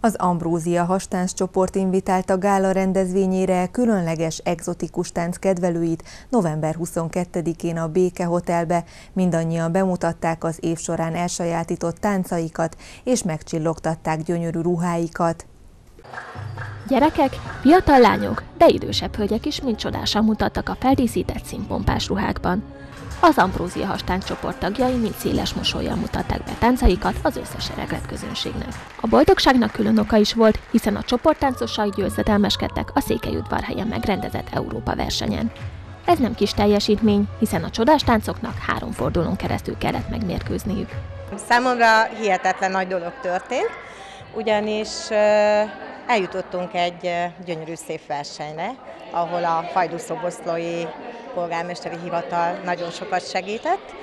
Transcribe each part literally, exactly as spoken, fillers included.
Az Ambrózia Hastánc csoport invitálta gála rendezvényére különleges egzotikus tánc kedvelőit november huszonkettedikén a Béke Hotelbe. Mindannyian bemutatták az év során elsajátított táncaikat, és megcsillogtatták gyönyörű ruháikat. Gyerekek, fiatal lányok, de idősebb hölgyek is mind csodásan mutattak a feldíszített színpompás ruhákban. Az Ambrózia Hastánc csoport tagjai mind széles mosollyal mutatták be táncaikat az összes sereglet közönségnek. A boldogságnak külön oka is volt, hiszen a csoporttáncosai győzedelmeskedtek a Székelyudvarhelyen megrendezett Európa versenyen. Ez nem kis teljesítmény, hiszen a csodás táncoknak három fordulón keresztül kellett megmérkőzniük. Számomra hihetetlen nagy dolog történt, ugyanis eljutottunk egy gyönyörű szép versenyre, ahol a Hajdúszoboszlói polgármesteri hivatal nagyon sokat segített,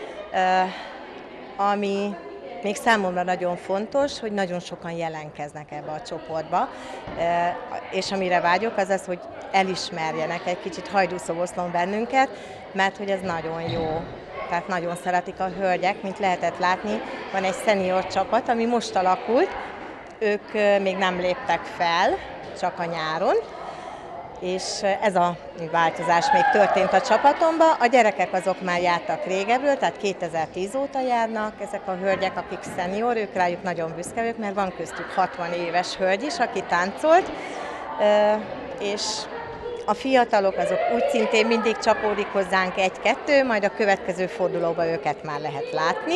ami még számomra nagyon fontos, hogy nagyon sokan jelentkeznek ebbe a csoportba, és amire vágyok az az, hogy elismerjenek egy kicsit Hajdúszoboszlón bennünket, mert hogy ez nagyon jó. Tehát nagyon szeretik a hölgyek, mint lehetett látni, van egy szenior csapat, ami most alakult, ők még nem léptek fel, csak a nyáron, és ez a változás még történt a csapatomban. A gyerekek azok már jártak régebről, tehát kétezer-tíz óta járnak, ezek a hölgyek, akik szenior, ők rájuk nagyon büszke vagyok, mert van köztük hatvan éves hölgy is, aki táncolt, és a fiatalok azok úgy szintén mindig csapódik hozzánk egy-kettő, majd a következő fordulóban őket már lehet látni.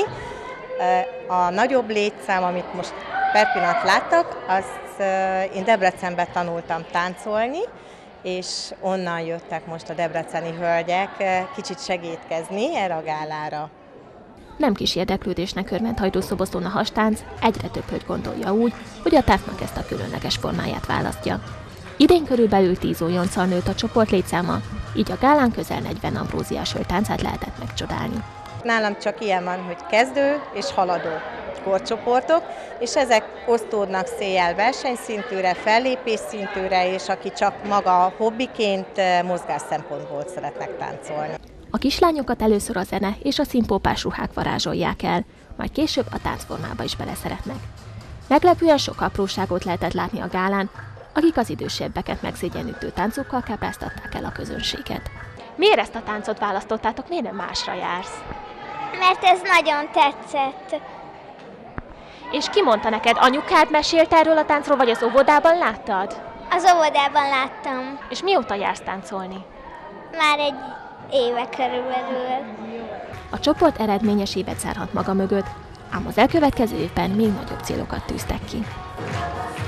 A nagyobb létszám, amit most per pillanat láttak, azt én Debrecenben tanultam táncolni, és onnan jöttek most a debreceni hölgyek kicsit segítkezni erre a gálára. Nem kis érdeklődésnek örvend Hajdúszoboszlón a hastánc, egyre több hölgy gondolja úgy, hogy a táncnak ezt a különleges formáját választja. Idén körülbelül tíz újonccal nőtt a csoport létszáma, így a gálán közel negyven ambróziás hölgy táncát lehetett megcsodálni. Nálam csak ilyen van, hogy kezdő és haladó korcsoportok, és ezek osztódnak széjjel versenyszintűre, fellépés szintűre, és aki csak maga hobbiként mozgás szempontból szeretnek táncolni. A kislányokat először a zene és a színpópás ruhák varázsolják el, majd később a táncformába is beleszeretnek. Meglepően sok apróságot lehetett látni a gálán, akik az idősebbeket megszégyenítő táncokkal kápráztatták el a közönséget. Miért ezt a táncot választottátok, miért nem másra jársz? Mert ez nagyon tetszett. És ki mondta neked? Anyukád mesélt erről a táncról, vagy az óvodában láttad? Az óvodában láttam. És mióta jársz táncolni? Már egy éve körülbelül. A csoport eredményes évet zárhat maga mögött, ám az elkövetkező évben még nagyobb célokat tűztek ki.